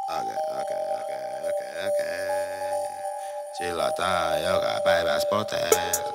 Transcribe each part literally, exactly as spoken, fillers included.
Okei, okei, okei, okei, okei. Chillataan joka päivä spoteen.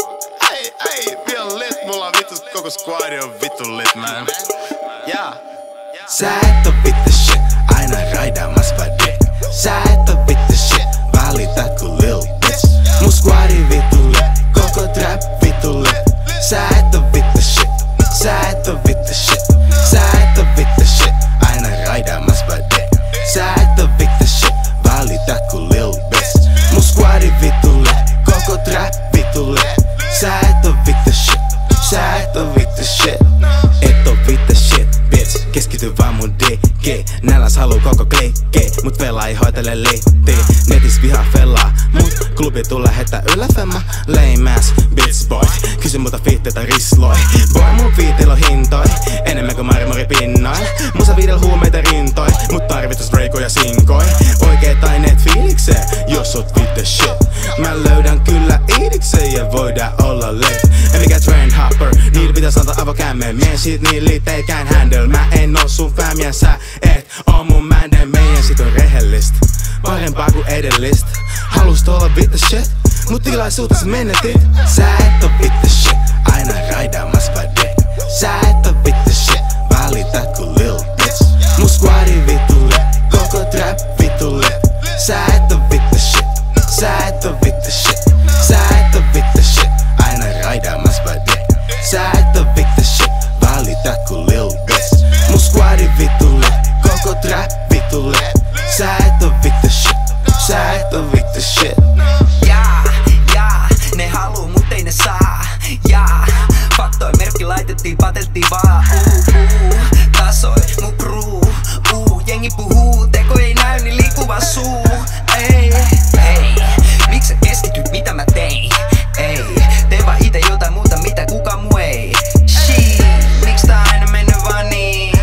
Ei, ei, vielä lit, mulla on vittu koko squadi on vittu lit, man. Yeah. Sä et oo vittu shit, aina raidaamassa pade. Sä et oo vittu shit, valitat ku lil bitch. Mun squadi vittu lit, koko trap vittu lit. Sä et oo vittu shit, sä et oo vittu shit. Sä et oo vittu shit, aina raidaamassa pade. Sä et oo vittu shit, valitat ku lil bitch. Mun squadi vittu lit, koko trap vittu lit. Sä et oo vittu shit, sä et oo vittu shit. Et oo vittu shit, bitch. Keskity vaan mun D G. Näläs haluu koko klikki, mut vela ei hoitele liitti. Netis vihaa fellaa, mut klubi tuu lähettää yläfemma. Lame ass bitch boy, kysy multa fiitteitä risloi. Boy mun fiitil on hintoi, enemmän kuin marmori pinnoin. Musa viidel huumeita rintoi, mut tarvitus reikoja sinkoi. Oikeet aineet fiilikseen, jos oot vittu shit. Mä löydän kyllä iidikseen ja voidaan olla lit. En mikä trend hopper, niillä pitäis antaa avokämmeen. Mien shit niin lit ei kään handle. Mä en oo sun fam ja sä et oo mun mändä. Meidän sit on rehellistä, parempaa kuin edellistä. Halust olla vittu shit, mut tilaisuutta sä menetit. Sä et oo vittu shit, aina raidaamassa pade. Sä et oo vittu shit, valitat ku lil bitch. Mun squadi vittu lit, koko trap vittu lit. Sä et oo vittu shit, sä et oo vittu shit. Sä et oo vittu shit, aina raidaamassa pade. Sä et oo vittu shit, valitat ku lil bitch. Mun squadi vittu lit, koko trap vittu lit. Sä et oo vittu shit, sä et oo vittu shit. Jaa, jaa, ne haluu mut ei ne saa. Jaa, faktoi merkki laitettiin, pateltiin vaan. Uu, uu, tasoi mun crew. Uu, jengi puhuu, teko ei näy, niin liikuva suu. Ei, ei, miksi sä keskityt mitä mä tein? Ei, tee vaan ite jotain muuta mitä kuka muu ei. Shit, miks tää aina mennyt vaan niin?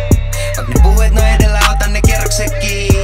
Vaik ne puhuu et no edellä, otan ne kierroksetkin.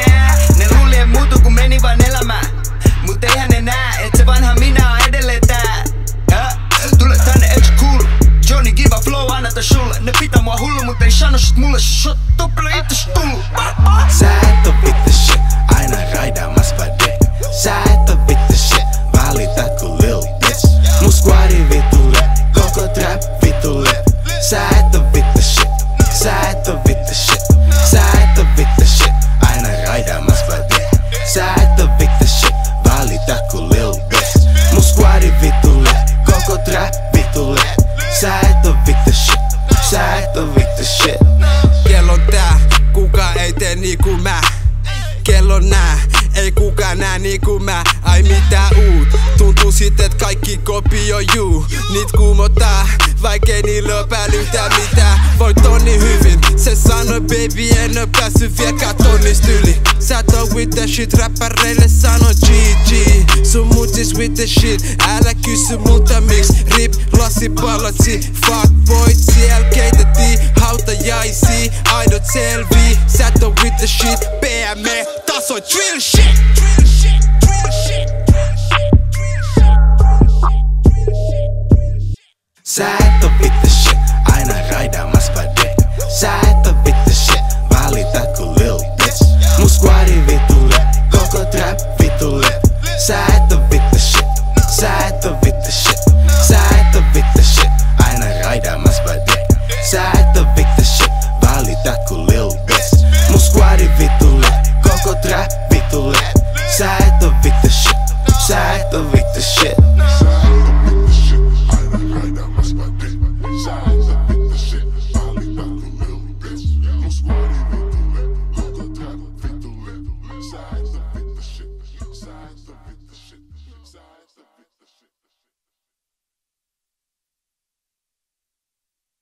Ne luuli et muutu kun meni vaan elämään. Mut eihän ne nää, et se vanha minä on edelleen tää. Ja, tule tänne et sä cool. Johnny give a flow, anna tää sulle. Ne pitää mua hullu mut ei sano shit mulle. Shut up, älä itse tullu. Sä et oo vittu shit, aina raidaamassa pade. Sä et oo vittu shit, valitat ku lil bitch. Mun squadi vittu lit, koko trap vittu lit. Sä et oo vittu shit, sä et oo vittu shit. Sä et oo vittu shit, aina raidaamassa pade. Sä et oo vittu shit, valitat ku lil bitch. Mun squadi vittu lit, koko trap vittu lit. Sä et oo vittu shit, sä et oo vittu shit. Kello on tää, kuka ei tee niinku mä. Kello nää, ei kukaan nää niinku mä. Ai mitä uut, tuntuu sit et kaikki kopioi juu. Niit kuumottaa, vaikkei niillä oo päällä yhtään mitään. Voin tonni hyvin, se sanoi baby en oo päässyt vieläkään tonnist yli. Sä et oo with the shit, räppäreille sano G G. Sun mutis with the shit, älä kysy multa miks. Rip, lasipallotsi, fuckboyt siel keitettiin hautajaisia, aidot selvii. Sä et oo with the shit, P M E tasoi drill shit. Sä et oo vittu shit, aina raidaamassa pade. Sä et oo vittu shit, valitat ku lil bitch. Mun squadi vittu lit, koko trap vittu lit. Sä et oo vittu shit, sä et oo vittu shit. Sä et oo vittu shit, aina raidaamassa pade. Sä et oo vittu shit, valitat ku lil bitch. Mun squadi vittu lit, koko trap vittu lit. Sä et oo vittu shit, sä et oo vittu shit.